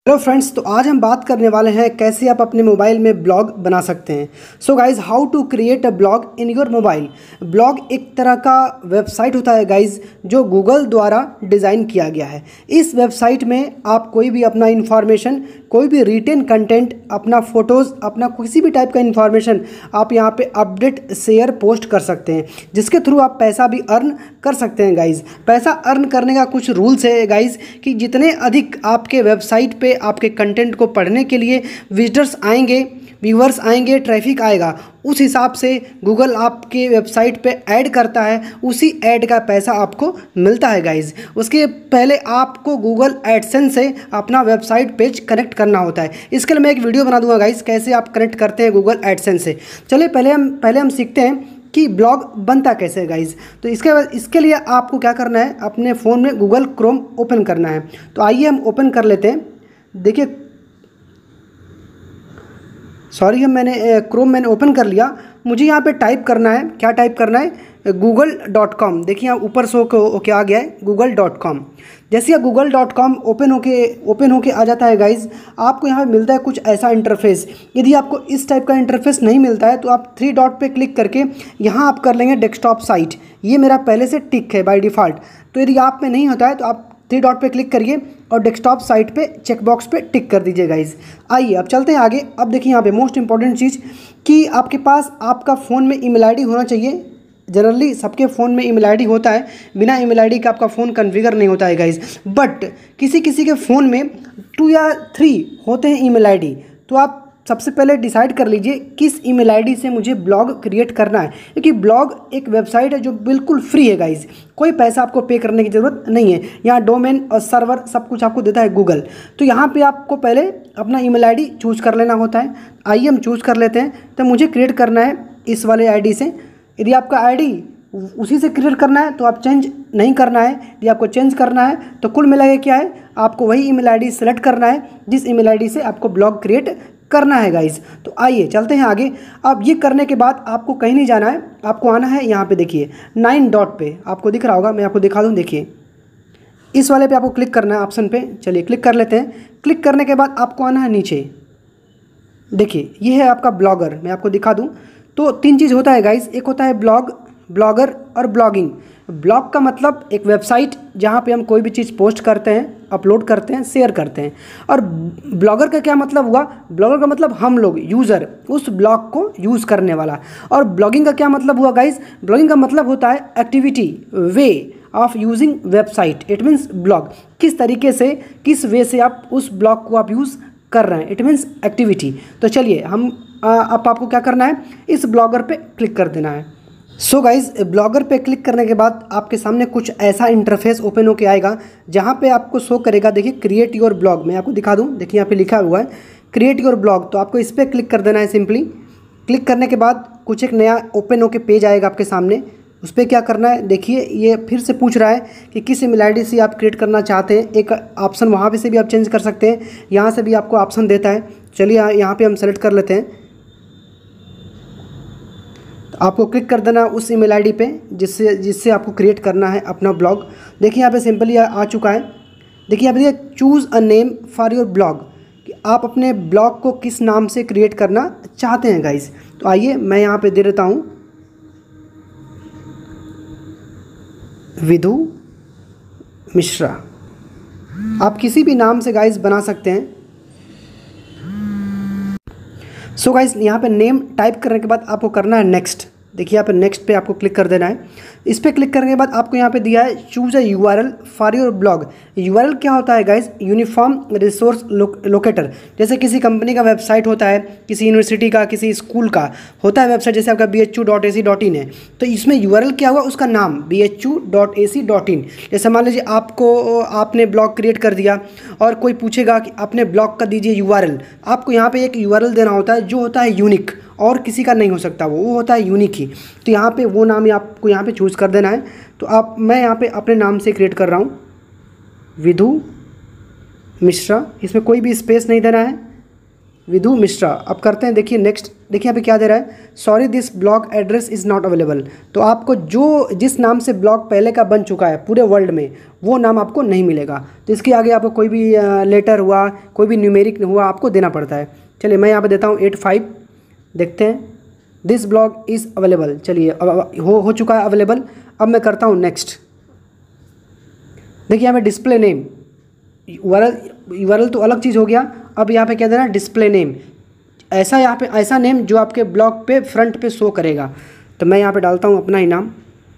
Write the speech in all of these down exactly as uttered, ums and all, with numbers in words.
Hello friends, तो आज हम बात करने वाले हैं कैसे आप अपने मोबाइल में ब्लॉग बना सकते हैं। So guys, how to create a blog in your mobile. Blog एक तरह का वेबसाइट होता है गाइज, जो गूगल द्वारा डिज़ाइन किया गया है। इस वेबसाइट में आप कोई भी अपना इंफॉर्मेशन, कोई भी रिटेन कंटेंट, अपना फ़ोटोज़, अपना किसी भी टाइप का इंफॉर्मेशन आप यहाँ पे अपडेट, शेयर, पोस्ट कर सकते हैं, जिसके थ्रू आप पैसा भी अर्न कर सकते हैं गाइज। पैसा अर्न करने का कुछ रूल्स है गाइज कि जितने अधिक आपके वेबसाइट पे आपके कंटेंट को पढ़ने के लिए विजिटर्स आएंगे, व्यूअर्स आएंगे, ट्रैफिक आएगा, उस हिसाब से गूगल आपके वेबसाइट पे ऐड करता है, उसी ऐड का पैसा आपको मिलता है गाइज। उसके पहले आपको गूगल एडसेंस से अपना वेबसाइट पेज कनेक्ट करना होता है। इसके लिए मैं एक वीडियो बना दूंगा गाइज, कैसे आप कनेक्ट करते हैं गूगल एडसेंस से। चलिए पहले हम पहले हम सीखते हैं कि ब्लॉग बनता कैसे है गाइज। तो इसके बाद इसके लिए आपको क्या करना है, अपने फ़ोन में गूगल क्रोम ओपन करना है। तो आइए हम ओपन कर लेते हैं। देखिए, सॉरी हम मैंने क्रोम मैंने ओपन कर लिया। मुझे यहाँ पे टाइप करना है, क्या टाइप करना है, गूगल डॉट कॉम। देखिए यहाँ ऊपर शो होके आ गया है गूगल डॉट कॉम। जैसे ये गूगल डॉट कॉम ओपन होके ओपन होके आ जाता है गाइज, आपको यहाँ पे मिलता है कुछ ऐसा इंटरफेस। यदि आपको इस टाइप का इंटरफेस नहीं मिलता है तो आप थ्री डॉट पे क्लिक करके यहाँ आप कर लेंगे डेस्कटॉप साइट। ये मेरा पहले से टिक है बाय डिफ़ॉल्ट। तो यदि आप में नहीं होता है तो आप थ्री डॉट पे क्लिक करिए और डेस्कटॉप साइट पे चेकबॉक्स पे टिक कर दीजिए गाइज। आइए अब चलते हैं आगे। अब देखिए यहाँ पे मोस्ट इंपॉर्टेंट चीज़ कि आपके पास आपका फ़ोन में ईमेल आईडी होना चाहिए। जनरली सबके फ़ोन में ईमेल आईडी होता है, बिना ईमेल आईडी का आपका फ़ोन कॉन्फ़िगर नहीं होता है गाइज। बट किसी किसी के फ़ोन में टू या थ्री होते हैं ईमेल आईडी। तो आप सबसे पहले डिसाइड कर लीजिए किस ईमेल आईडी से मुझे ब्लॉग क्रिएट करना है, क्योंकि ब्लॉग एक वेबसाइट है जो बिल्कुल फ्री है गाइज। कोई पैसा आपको पे करने की ज़रूरत नहीं है। यहाँ डोमेन और सर्वर सब कुछ आपको देता है गूगल। तो यहाँ पे आपको पहले अपना ईमेल आईडी चूज़ कर लेना होता है। आइए हम चूज़ कर लेते हैं। तो मुझे क्रिएट करना है इस वाले आईडी से। यदि आपका आईडी उसी से क्रिएट करना है तो आप चेंज नहीं करना है। यदि आपको चेंज करना है तो कुल मिला के क्या है, आपको वही ईमेल आईडी सेलेक्ट करना है जिस ईमेल आईडी से आपको ब्लॉग क्रिएट करना है गाइज। तो आइए चलते हैं आगे। अब ये करने के बाद आपको कहीं नहीं जाना है, आपको आना है यहाँ पे। देखिए नाइन डॉट पे आपको दिख रहा होगा, मैं आपको दिखा दूँ। देखिए इस वाले पे आपको क्लिक करना है ऑप्शन पे। चलिए क्लिक कर लेते हैं। क्लिक करने के बाद आपको आना है नीचे। देखिए ये है आपका ब्लॉगर, मैं आपको दिखा दूँ। तो तीन चीज़ होता है गाइज, एक होता है ब्लॉग, ब्लॉगर और ब्लॉगिंग। ब्लॉग का मतलब एक वेबसाइट जहाँ पे हम कोई भी चीज़ पोस्ट करते हैं, अपलोड करते हैं, शेयर करते हैं। और ब्लॉगर का क्या मतलब हुआ, ब्लॉगर का मतलब हम लोग यूज़र, उस ब्लॉग को यूज़ करने वाला। और ब्लॉगिंग का क्या मतलब हुआ गाइज, ब्लॉगिंग का मतलब होता है activity, way of using website. It means blog, किस तरीके से, किस वे से आप उस ब्लॉग को आप यूज़ कर रहे हैं, इट मीन्स एक्टिविटी। तो चलिए हम अब आपको क्या करना है, इस ब्लॉगर पे क्लिक कर देना है। सो गाइज, ब्लॉगर पे क्लिक करने के बाद आपके सामने कुछ ऐसा इंटरफेस ओपन होके आएगा जहाँ पे आपको शो करेगा। देखिए क्रिएट योर ब्लॉग, मैं आपको दिखा दूँ। देखिए यहाँ पे लिखा हुआ है क्रिएट योर ब्लॉग। तो आपको इस पर क्लिक कर देना है। सिंपली क्लिक करने के बाद कुछ एक नया ओपन होके पेज आएगा आपके सामने। उस पर क्या करना है, देखिए ये फिर से पूछ रहा है कि किस ईमेल आईडी से आप क्रिएट करना चाहते हैं। एक ऑप्शन वहाँ पे से भी आप चेंज कर सकते हैं, यहाँ से भी आपको ऑप्शन देता है। चलिए यहाँ पे हम सेलेक्ट कर लेते हैं। आपको क्लिक कर देना उस ईमेल आईडी पे जिससे जिससे आपको क्रिएट करना है अपना ब्लॉग। देखिए यहाँ पे सिंपली आ, आ चुका है। देखिए यहाँ पे देखिए choose a name for your blog, कि आप अपने ब्लॉग को किस नाम से क्रिएट करना चाहते हैं गाइज। तो आइए मैं यहाँ पे दे देता हूँ विधु मिश्रा। आप किसी भी नाम से गाइज बना सकते हैं। सो गाइस, यहाँ पे नेम टाइप करने के बाद आपको करना है नेक्स्ट। देखिए यहाँ पे नेक्स्ट पे आपको क्लिक कर देना है। इस पर क्लिक करने के बाद आपको यहाँ पे दिया है choose a URL for your blog. URL क्या होता है गाइस, यूनिफॉर्म रिसोर्स लोकेटर। जैसे किसी कंपनी का वेबसाइट होता है, किसी यूनिवर्सिटी का, किसी स्कूल का होता है वेबसाइट, जैसे आपका B H U dot A C dot in है। तो इसमें यूआरएल क्या हुआ, उसका नाम B H U dot A C dot in. जैसे मान लीजिए आपको आपने ब्लॉग क्रिएट कर दिया और कोई पूछेगा कि अपने ब्लॉग का दीजिए यूआरएल, आपको यहाँ पे एक यूआरएल देना होता है जो होता है यूनिक, और किसी का नहीं हो सकता, वो वो होता है यूनिक ही। तो यहाँ पे वो नाम ही आपको यहाँ पे चूज़ कर देना है। तो आप मैं यहाँ पे अपने नाम से क्रिएट कर रहा हूँ, विधु मिश्रा। इसमें कोई भी स्पेस नहीं देना है। विधु मिश्रा। अब करते हैं, देखिए नेक्स्ट, देखिए यहाँ पे क्या दे रहा है, sorry this blog address is not available. तो आपको जो जिस नाम से ब्लॉग पहले का बन चुका है पूरे वर्ल्ड में, वो नाम आपको नहीं मिलेगा। तो इसके आगे आपको कोई भी लेटर हुआ, कोई भी न्यूमेरिक हुआ, आपको देना पड़ता है। चलिए मैं यहाँ पे देता हूँ एट फाइव, देखते हैं, दिस ब्लॉग इज़ अवेलेबल। चलिए अब हो हो चुका है अवेलेबल। अब मैं करता हूँ नेक्स्ट। देखिए यहाँ पे डिस्प्ले नेम, यूआरएल यूआरएल तो अलग चीज़ हो गया। अब यहाँ पे क्या देना है, डिस्प्ले नेम, ऐसा यहाँ पे ऐसा नेम जो आपके ब्लॉग पे फ्रंट पे शो करेगा। तो मैं यहाँ पे डालता हूँ अपना ही नाम,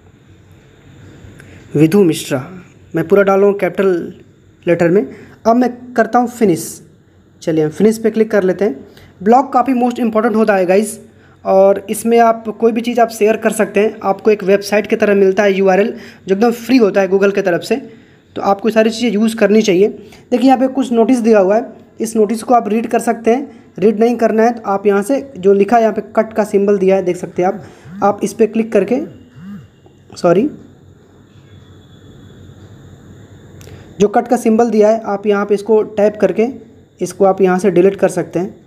विधु मिश्रा। मैं पूरा डाल रहा हूँ कैपिटल लेटर में। अब मैं करता हूँ फिनिश। चलिए हम फिनिश पे क्लिक कर लेते हैं। ब्लॉग काफ़ी मोस्ट इंपॉर्टेंट होता है गाइस, और इसमें आप कोई भी चीज़ आप शेयर कर सकते हैं। आपको एक वेबसाइट की तरह मिलता है यूआरएल, जो एकदम फ्री होता है गूगल की तरफ से। तो आपको सारी चीज़ें यूज़ करनी चाहिए। देखिए यहाँ पे कुछ नोटिस दिया हुआ है, इस नोटिस को आप रीड कर सकते हैं। रीड नहीं करना है तो आप यहाँ से जो लिखा है, यहाँ पे कट का सिंबल दिया है, देख सकते हैं आप आप इस पर क्लिक करके, सॉरी, जो कट का सिंबल दिया है आप यहाँ पे इसको टाइप करके इसको आप यहाँ से डिलीट कर सकते हैं।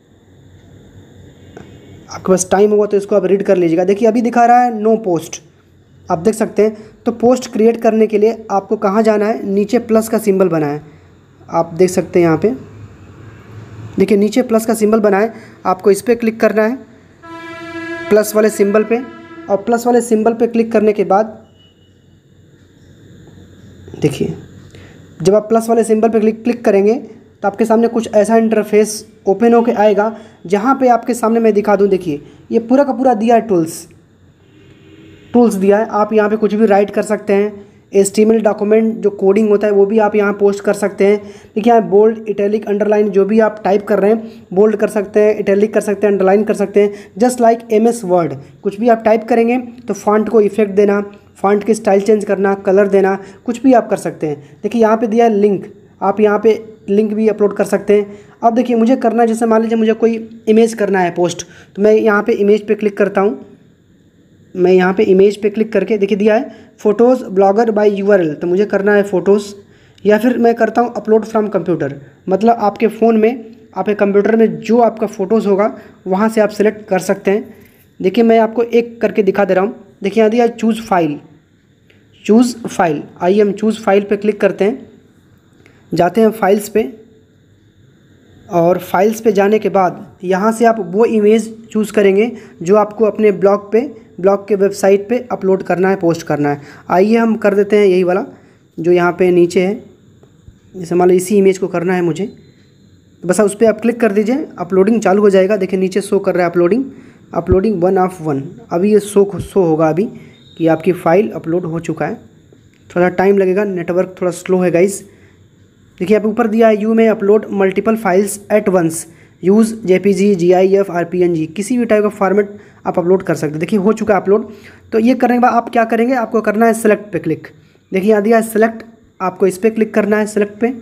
आपके पास टाइम होगा तो इसको आप रीड कर लीजिएगा। देखिए अभी दिखा रहा है नो पोस्ट, आप देख सकते हैं। तो पोस्ट क्रिएट करने के लिए आपको कहाँ जाना है, नीचे प्लस का सिंबल बना है, आप देख सकते हैं यहाँ पे। देखिए नीचे प्लस का सिंबल बना है, आपको इस पर क्लिक करना है, प्लस वाले सिंबल पे। और प्लस वाले सिंबल पे क्लिक करने के बाद देखिए, जब आप प्लस वाले सिंबल पे क्लिक क्लिक करेंगे तो आपके सामने कुछ ऐसा इंटरफेस ओपन होके आएगा, जहाँ पे आपके सामने मैं दिखा दूँ। देखिए ये पूरा का पूरा दिया है, टूल्स टूल्स दिया है। आप यहाँ पे कुछ भी राइट कर सकते हैं। एचटीएमएल डॉक्यूमेंट जो कोडिंग होता है वो भी आप यहाँ पोस्ट कर सकते हैं। देखिए यहाँ बोल्ड, इटैलिक, अंडरलाइन जो भी आप टाइप कर रहे हैं, बोल्ड कर सकते हैं, इटैलिक कर सकते हैं, अंडरलाइन कर सकते हैं। Just like M S Word, कुछ भी आप टाइप करेंगे तो फॉन्ट को इफेक्ट देना, फॉन्ट की स्टाइल चेंज करना, कलर देना, कुछ भी आप कर सकते हैं। देखिए यहाँ पे दिया है लिंक, आप यहाँ पे लिंक भी अपलोड कर सकते हैं। अब देखिए मुझे करना है, जैसे मान लीजिए मुझे कोई इमेज करना है पोस्ट, तो मैं यहाँ पे इमेज पे क्लिक करता हूँ। मैं यहाँ पे इमेज पे क्लिक करके, देखिए दिया है फ़ोटोज़ ब्लॉगर बाय यूआरएल, तो मुझे करना है फ़ोटोज़। या फिर मैं करता हूँ अपलोड फ्रॉम कंप्यूटर, मतलब आपके फ़ोन में, आपके कंप्यूटर में जो आपका फ़ोटोज़ होगा वहाँ से आप सेलेक्ट कर सकते हैं। देखिए मैं आपको एक करके दिखा दे रहा हूँ। देखिए यहाँ दिया चूज़ फाइल, चूज़ फाइल, आइए हम चूज़ फाइल पे क्लिक करते हैं। जाते हैं फाइल्स पे, और फाइल्स पे जाने के बाद यहाँ से आप वो इमेज चूज़ करेंगे जो आपको अपने ब्लॉग पे, ब्लॉग के वेबसाइट पे अपलोड करना है, पोस्ट करना है। आइए हम कर देते हैं यही वाला जो यहाँ पे नीचे है। जैसे मान लो इसी इमेज को करना है मुझे, तो बस उस पर आप क्लिक कर दीजिए, अपलोडिंग चालू हो जाएगा। देखिए नीचे शो कर रहा है uploading, uploading one of one. अभी ये शो शो होगा अभी कि आपकी फ़ाइल अपलोड हो चुका है। थोड़ा टाइम लगेगा, नेटवर्क थोड़ा स्लो है गाइस। देखिए आप ऊपर दिया है, you may upload multiple files at once, use JPG, GIF, or PNG, किसी भी टाइप का फॉर्मेट आप अपलोड कर सकते हैं। देखिए हो चुका है अपलोड। तो ये करने के बाद आप क्या करेंगे, आपको करना है सेलेक्ट पे क्लिक। देखिए यहाँ दिया है सेलेक्ट, आपको इस पर क्लिक करना है, सेलेक्ट पे।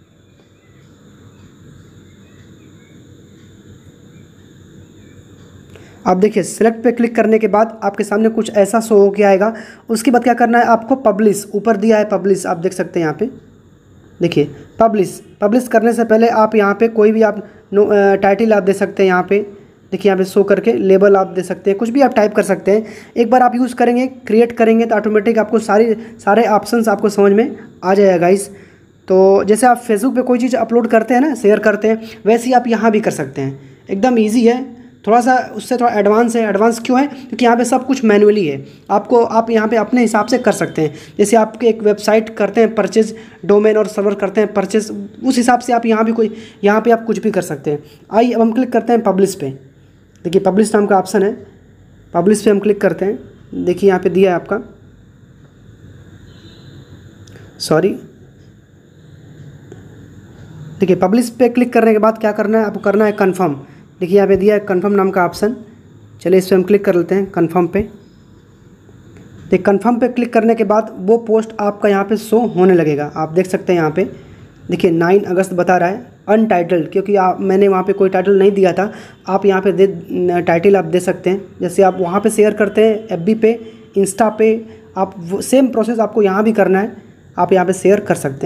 आप देखिए सेलेक्ट पे क्लिक करने के बाद आपके सामने कुछ ऐसा शो हो के आएगा। उसके बाद क्या करना है आपको, पब्लिश, ऊपर दिया है पब्लिश, आप देख सकते हैं यहाँ पे। देखिए पब्लिश, पब्लिश करने से पहले आप यहाँ पे कोई भी आप नो टाइटल आप दे सकते हैं। यहाँ पे देखिए यहाँ पे शो करके लेबल आप दे सकते हैं, कुछ भी आप टाइप कर सकते हैं। एक बार आप यूज़ करेंगे, क्रिएट करेंगे तो ऑटोमेटिक आपको सारी सारे ऑप्शंस आपको समझ में आ जाएगा गाइस। तो जैसे आप फेसबुक पे कोई चीज़ अपलोड करते हैं ना, शेयर करते हैं, वैसे ही आप यहाँ भी कर सकते हैं। एकदम ईजी है, थोड़ा सा उससे थोड़ा एडवांस है। एडवांस क्यों है, क्योंकि यहाँ पे सब कुछ मैनुअली है। आपको आप यहाँ पे अपने हिसाब से कर सकते हैं। जैसे आप एक वेबसाइट करते हैं परचेज, डोमेन और सर्वर करते हैं परचेज, उस हिसाब से आप यहाँ भी कोई यहाँ पे आप कुछ भी कर सकते हैं। आइए अब हम क्लिक करते हैं पब्लिश पे। देखिए पब्लिश नाम का ऑप्शन है, पब्लिश पे हम क्लिक करते हैं। देखिए यहाँ पे दिया है आपका, सॉरी, देखिए पब्लिश पे क्लिक करने के बाद क्या करना है, आपको करना है कन्फर्म। देखिए यहाँ पे दिया है कन्फर्म नाम का ऑप्शन। चलिए इस पर हम क्लिक कर लेते हैं, कन्फर्म पे। देखिए कन्फर्म पे क्लिक करने के बाद वो पोस्ट आपका यहाँ पे शो होने लगेगा। आप देख सकते हैं यहाँ पे, देखिए नाइन अगस्त बता रहा है, अनटाइटल्ड, क्योंकि आप मैंने वहाँ पे कोई टाइटल नहीं दिया था। आप यहाँ पे दे टाइटल आप दे सकते हैं। जैसे आप वहाँ पे शेयर करते हैं एफ बी पे, इंस्टा पे, आप सेम प्रोसेस आपको यहाँ भी करना है। आप यहाँ पे शेयर कर सकते हैं।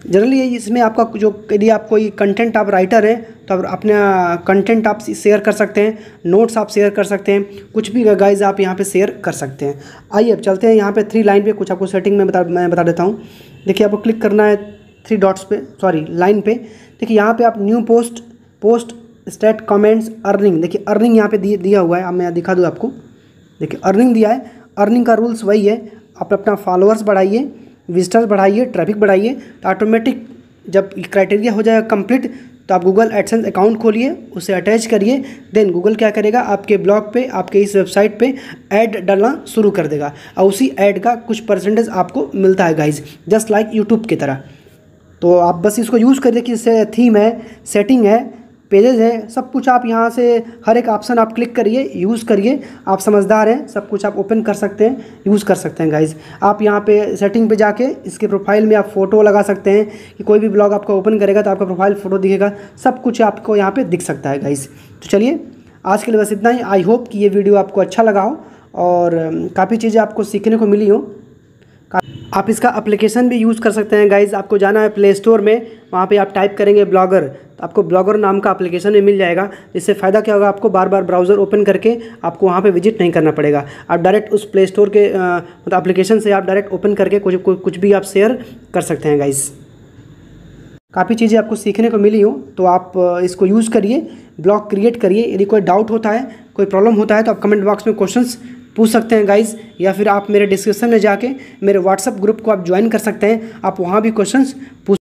जनरली इसमें आपका जो, यदि आप कोई कंटेंट आप राइटर हैं तो आप अपना कंटेंट आप शेयर कर सकते हैं, नोट्स आप शेयर कर सकते हैं, कुछ भी गाइज आप यहाँ पे शेयर कर सकते हैं। आइए अब चलते हैं यहाँ पे थ्री लाइन पे, कुछ आपको सेटिंग में बता मैं बता देता हूँ। देखिए आपको क्लिक करना है थ्री डॉट्स पे, सॉरी लाइन पे। देखिए यहाँ पे आप new post, post state comments earning, देखिए अर्निंग यहाँ पे दिए दिया हुआ है। अब मैं दिखा दूँ आपको, देखिए अर्निंग दिया है। अर्निंग का रूल्स वही है, आप अपना फॉलोअर्स बढ़ाइए, विजिटर्स बढ़ाइए, ट्रैफिक बढ़ाइए, तो ऑटोमेटिक जब क्राइटेरिया हो जाएगा कंप्लीट तो आप गूगल एडसेंस अकाउंट खोलिए, उसे अटैच करिए, देन गूगल क्या करेगा आपके ब्लॉग पे, आपके इस वेबसाइट पे ऐड डालना शुरू कर देगा और उसी ऐड का कुछ परसेंटेज आपको मिलता है गाइज, जस्ट लाइक यूट्यूब की तरह। तो आप बस इसको यूज़ करिए कि इससे थीम है, सेटिंग है, पेजेस है, सब कुछ आप यहाँ से हर एक ऑप्शन आप क्लिक करिए, यूज़ करिए। आप समझदार हैं, सब कुछ आप ओपन कर सकते हैं, यूज़ कर सकते हैं गाइज। आप यहाँ पे सेटिंग पे जाके इसके प्रोफाइल में आप फ़ोटो लगा सकते हैं कि कोई भी ब्लॉग आपका ओपन करेगा तो आपका प्रोफाइल फ़ोटो दिखेगा, सब कुछ आपको यहाँ पे दिख सकता है गाइज। तो चलिए आज के लिए बस इतना ही। आई होप कि ये वीडियो आपको अच्छा लगा हो और काफ़ी चीज़ें आपको सीखने को मिली हो। आप इसका एप्लीकेशन भी यूज़ कर सकते हैं गाइज़। आपको जाना है प्ले स्टोर में, वहाँ पे आप टाइप करेंगे ब्लॉगर, तो आपको ब्लॉगर नाम का एप्लीकेशन भी मिल जाएगा। इससे फ़ायदा क्या होगा, आपको बार बार ब्राउज़र ओपन करके आपको वहाँ पे विजिट नहीं करना पड़ेगा। आप डायरेक्ट उस प्ले स्टोर के मतलब एप्लीकेशन से आप डायरेक्ट ओपन करके कुछ कुछ भी आप शेयर कर सकते हैं गाइज़। काफ़ी चीज़ें आपको सीखने को मिली हो तो आप इसको यूज़ करिए, ब्लॉग क्रिएट करिए। यदि कोई डाउट होता है, कोई प्रॉब्लम होता है तो आप कमेंट बॉक्स में क्वेश्चंस पूछ सकते हैं गाइज़, या फिर आप मेरे डिस्क्रिप्शन में जाके मेरे व्हाट्सएप ग्रुप को आप ज्वाइन कर सकते हैं, आप वहाँ भी क्वेश्चंस पूछ